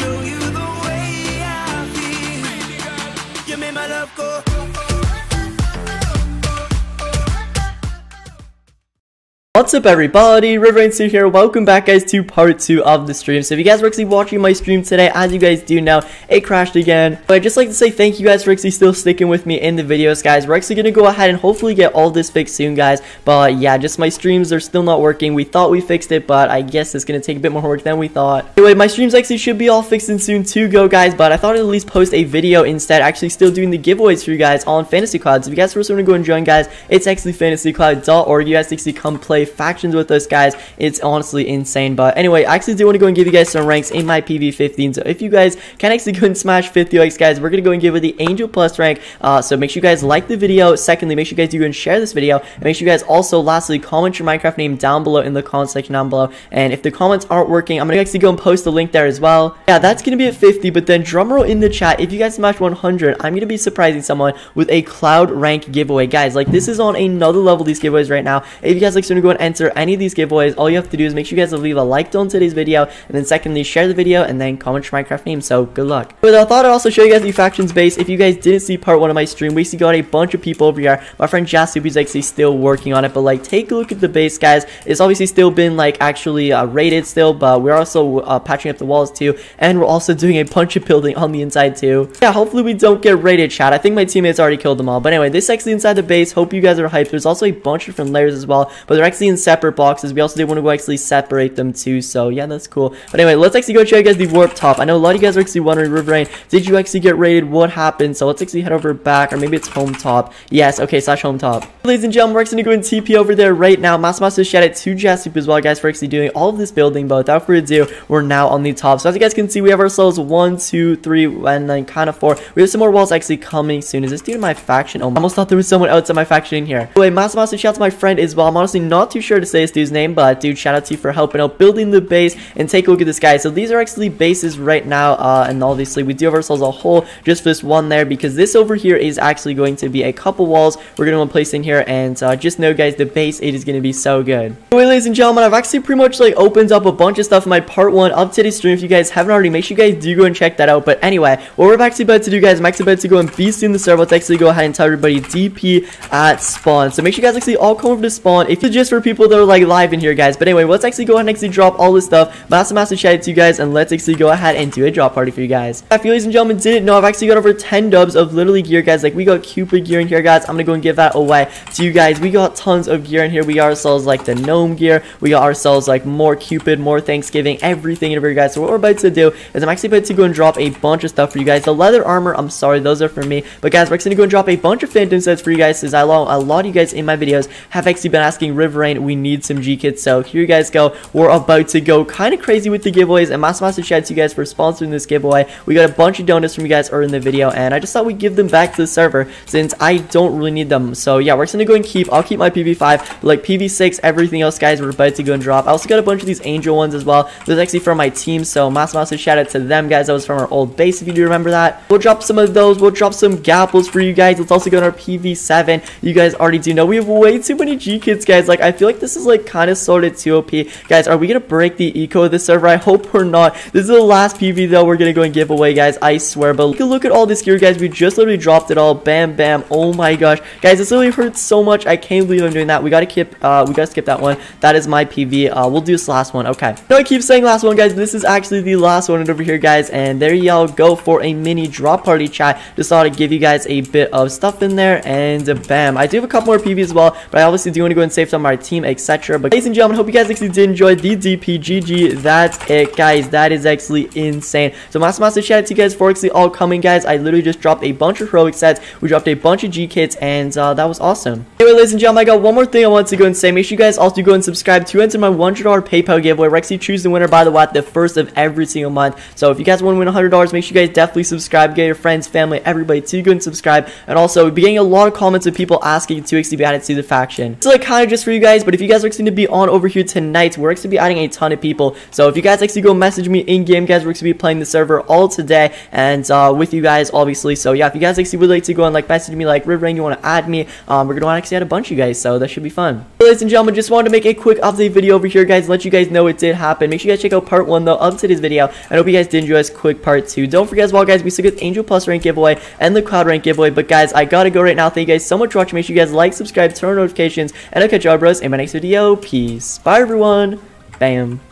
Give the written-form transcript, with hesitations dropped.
show you the way I feel. You made my love go. What's up everybody, Riverrain2 here. Welcome back guys to part 2 of the stream. So if you guys were actually watching my stream today, as you guys do know, it crashed again. But I'd just like to say thank you guys for actually still sticking with me in the videos, guys. We're actually going to go ahead and hopefully get all this fixed soon, guys. But yeah, just my streams are still not working. We thought we fixed it, but I guess it's going to take a bit more work than we thought. Anyway, my streams actually should be all fixed and soon to go, guys. But I thought I'd at least post a video instead, actually still doing the giveaways for you guys on Fantasy Cloud. So if you guys first want to go and join, guys, it's actually fantasycloud.org. You guys actually come play factions with us, guys. It's honestly insane. But anyway, I actually do want to go and give you guys some ranks in my PV15. So if you guys can actually go and smash 50 likes, guys, we're gonna go and give it the Angel Plus rank. So make sure you guys like the video. Secondly, make sure you guys do go and share this video, and make sure you guys also lastly comment your Minecraft name down below in the comment section down below. And if the comments aren't working, I'm gonna actually go and post the link there as well. Yeah, that's gonna be at 50. But then drumroll in the chat, if you guys smash 100, I'm gonna be surprising someone with a cloud rank giveaway, guys. Like, this is on another level, these giveaways right now. If you guys like to go and enter any of these giveaways, all you have to do is make sure you guys leave a like on today's video, and then secondly share the video, and then comment your Minecraft name. So good luck. But I thought I'd also show you guys the factions base. If you guys didn't see part 1 of my stream, we actually got a bunch of people over here. My friend Jasup is actually still working on it, but like, take a look at the base, guys. It's obviously still been like actually rated still, but we're also patching up the walls too, and we're also doing a bunch of building on the inside too. Yeah, hopefully we don't get raided, chat. I think my teammates already killed them all. But anyway, this is actually inside the base. Hope you guys are hyped. There's also a bunch of different layers as well, but they're actually in separate boxes. We also did want to go actually separate them too, so yeah, that's cool. But anyway, let's actually go show you guys the warp top. I know a lot of you guys are actually wondering, Riverrain, did you actually get raided? What happened? So let's actually head over back, or maybe it's home top. Yes, okay, slash home top. Ladies and gentlemen, we're actually going to go and TP over there right now. Massive shout out to Jasup as well, guys, for actually doing all of this building. But without further ado, we're now on the top. So as you guys can see, we have ourselves 1, 2, 3, and then kind of 4. We have some more walls actually coming soon. Is this dude in my faction? Oh, I almost thought there was someone outside my faction in here. Anyway, massive shout out to my friend as well. I'm honestly not too sure to say this dude's name, but dude, shout out to you for helping out building the base. And take a look at this, guys. So these are actually bases right now, and obviously we do have ourselves a hole just for this one there, because this over here is actually going to be a couple walls we're going to want to place in here. And just know, guys, the base, it is going to be so good. Anyway, ladies and gentlemen, I've actually pretty much like opened up a bunch of stuff in my part 1 of today's stream. If you guys haven't already, make sure you guys do go and check that out. But anyway, what we're actually about to do, guys, I'm actually about to go and beast in the server. Let's actually go ahead and tell everybody DP at spawn. So make sure you guys actually all come over to spawn. If it's just for people that are like live in here, guys. But anyway, let's actually go ahead and actually drop all this stuff. Massive shout out to you guys, and let's actually go ahead and do a drop party for you guys. If you, ladies and gentlemen, didn't know, I've actually got over 10 dubs of literally gear, guys. Like, we got Cupid gear in here, guys. I'm gonna go and give that away to you guys. We got tons of gear in here. We got ourselves like the gnome gear. We got ourselves like more Cupid, more Thanksgiving, everything over here, guys. So what we're about to do is I'm actually about to go and drop a bunch of stuff for you guys. The leather armor, I'm sorry, those are for me. But guys, we're actually gonna go and drop a bunch of phantom sets for you guys, since a lot of you guys in my videos have actually been asking Riverrain, we need some G kits. So here you guys go. We're about to go kind of crazy with the giveaways, and massive shout out to you guys for sponsoring this giveaway. We got a bunch of donuts from you guys earlier in the video, and I just thought we'd give them back to the server since I don't really need them. So yeah, we're just gonna go and I'll keep my PV5, like PV6, everything else, guys, we're about to go and drop. I also got a bunch of these angel ones as well. Those actually from my team, so massive shout out to them, guys. That was from our old base, if you do remember that. We'll drop some of those. We'll drop some gapples for you guys. Let's also go on our PV7. You guys already do know we have way too many G kits, guys. Like, I feel like this is like kind of sorted too OP. Guys, are we gonna break the eco of the server? I hope we're not. This is the last PV though we're gonna go and give away, guys, I swear. But look at all this gear, guys. We just literally dropped it all. Bam, bam. Oh my gosh, guys, this literally hurts so much. I can't believe I'm doing that. We gotta skip that one. That is my PV. We'll do this last one. Okay, no, I keep saying last one, guys. This is actually the last one over here, guys. And there y'all go for a mini drop party, chat. Just thought I'd give you guys a bit of stuff in there, and bam. I do have a couple more PV as well, but I obviously do want to go and save some of our team, etc. But ladies and gentlemen, hope you guys actually did enjoy the DPGG. That's it, guys. That is actually insane. So massive shout out to you guys for actually all coming, guys. I literally just dropped a bunch of heroic sets. We dropped a bunch of G kits, and that was awesome. Anyway, ladies and gentlemen, I got one more thing I want to go and say. Make sure you guys also go and subscribe to enter my $100 PayPal giveaway. We're actually choosing the winner, by the way, at the first of every single month. So if you guys want to win $100, make sure you guys definitely subscribe. Get your friends, family, everybody to go and subscribe. And also, we'll be getting a lot of comments of people asking to actually be added to the faction. So like kind of just for you guys guys, but if you guys are going to be on over here tonight, we're going to be adding a ton of people. So if you guys actually go message me in game, guys, we're going to be playing the server all today and with you guys, obviously. So yeah, if you guys actually would like to go and like message me like Riverrain, you want to add me, we're going to want to actually add a bunch of you guys, so that should be fun. Ladies and gentlemen, just wanted to make a quick update video over here, guys, let you guys know it did happen. Make sure you guys check out part 1 though of today's video. I hope you guys did enjoy this quick part 2. Don't forget as well, guys, we still get Angel Plus rank giveaway and the Cloud rank giveaway. But guys, I gotta go right now. Thank you guys so much for watching. Make sure you guys like, subscribe, turn on notifications, and I'll catch y'all bros in my next video. Peace. Bye everyone. Bam.